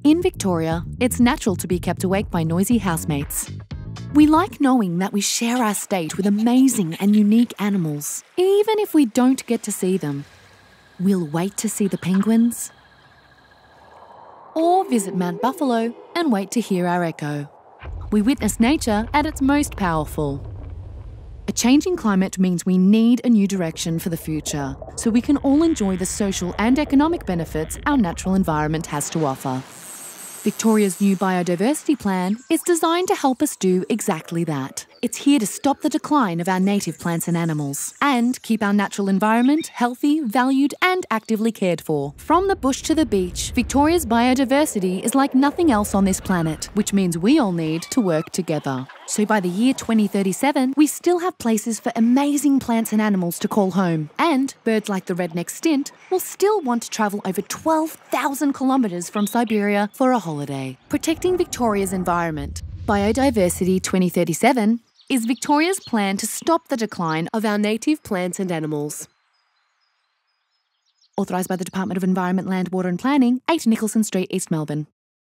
In Victoria, it's natural to be kept awake by noisy housemates. We like knowing that we share our state with amazing and unique animals, even if we don't get to see them. We'll wait to see the penguins, or visit Mount Buffalo and wait to hear our echo. We witness nature at its most powerful. A changing climate means we need a new direction for the future, so we can all enjoy the social and economic benefits our natural environment has to offer. Victoria's new biodiversity plan is designed to help us do exactly that. It's here to stop the decline of our native plants and animals and keep our natural environment healthy, valued and actively cared for. From the bush to the beach, Victoria's biodiversity is like nothing else on this planet, which means we all need to work together. So by the year 2037, we still have places for amazing plants and animals to call home. And birds like the redneck stint will still want to travel over 12,000 kilometres from Siberia for a holiday. Protecting Victoria's environment. Biodiversity 2037 is Victoria's plan to stop the decline of our native plants and animals. Authorised by the Department of Environment, Land, Water and Planning, 8 Nicholson Street, East Melbourne.